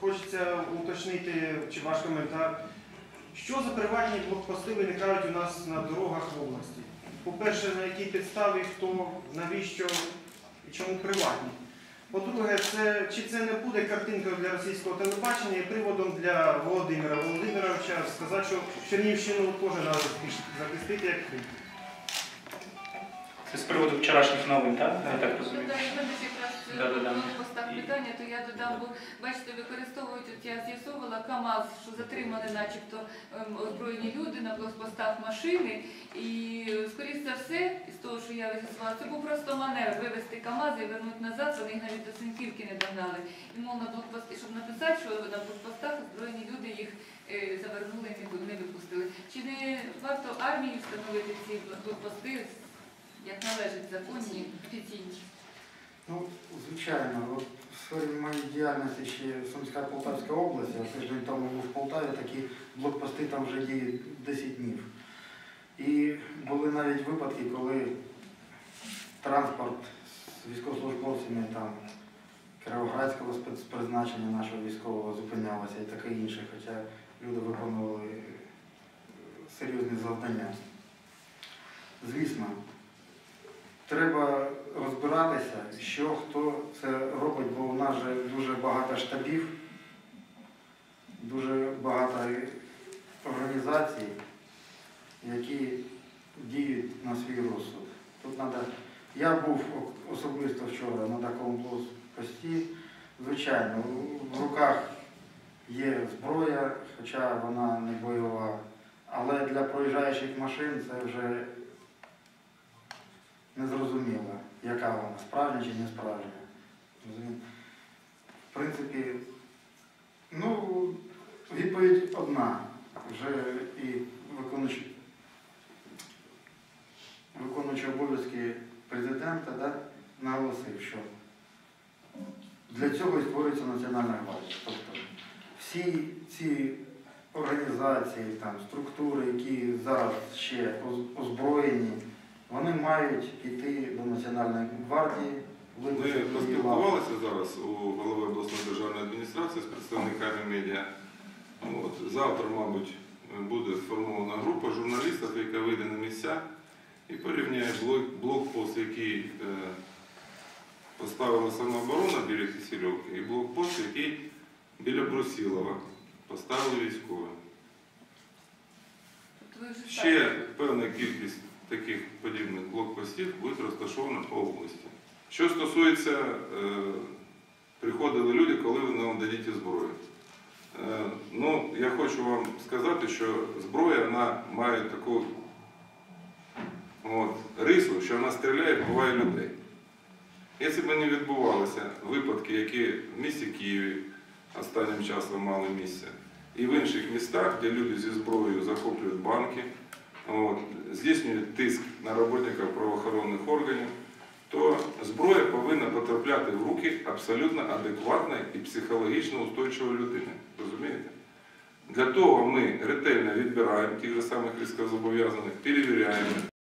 хочеться уточнити чи ваш коментар. Що за приватні блокпости виникають у нас на дорогах в області? По-перше, на якій підставі, хто, навіщо і чому приватні? По-друге, чи це не буде картинкою для російського телебачення і приводом для Володимира Володимировича сказати, що Чернігівщину теж треба захистити як Крим? Це з приводу вчорашніх новин, так? Я так розумію. Постав питання, то я додам, бо бачите, використовують, от я з'ясовувала КАМАЗ, що затримали начебто озброєні люди на блокпостах машини. І, скоріше за все, з того, що я з'ясувала, це був просто маневр вивезти КАМАЗ і вернути назад, вони їх навіть до Синьківки не догнали. І, мов, на блокпости, щоб написати, що на блокпостах озброєні люди їх завернули і не випустили. Чи не варто армії встановити ці блокпости, як належить законні, офіційні? Ну, звичайно, от в сфері моєї діяльності ще Сумська Полтавська область, я тиждень тому був в Полтаві, такі блокпости там вже діють 10 днів. І були навіть випадки, коли транспорт з військовослужбовцями там Кіровоградського спецпризначення нашого військового зупинялося і таке інше, хоча люди виконували серйозні завдання. Звісно, треба розбиратися, що хто це робить, бо у нас же дуже багато штабів, дуже багато організацій, які діють на свій розсуд. Тут треба... Я був особисто вчора на такому блокпості. Звичайно, в руках є зброя, хоча вона не бойова, але для проїжджаючих машин це вже незрозуміло, яка вона, справжня чи не справжня. В принципі, ну, відповідь одна. Вже і виконуючий обов'язки президента наголосив, що для цього і створюється Національна гвардія. Тобто всі ці організації, там, структури, які зараз ще озброєні, вони мають йти до Національної гвардії. Ми поспілкувалися зараз у голови обласної державної адміністрації з представниками медіа. Завтра, мабуть, буде сформована група журналістів, яка вийде на місця і порівняє блокпост, який поставила самооборона біля Кисельовки, і блокпост, який біля Брусилова поставили військові. Ще певна кількість таких подібних блокпостів буде розташована по області. Що стосується, приходили люди, коли ви нам дадите зброю. Ну, я хочу вам сказати, що зброя вона має таку рису, що вона стріляє, вбиває людей. Якщо б не відбувалися випадки, які в місті Києві останнім часом мали місце, і в інших містах, де люди зі зброєю захоплюють банки, здійснюють тиск на працівників правоохоронних органів, то зброя повинна потрапляти в руки абсолютно адекватної і психологічно устойчивої людини. Розумієте? Для того ми ретельно відбираємо тих же самих військовозобов'язаних, перевіряємо.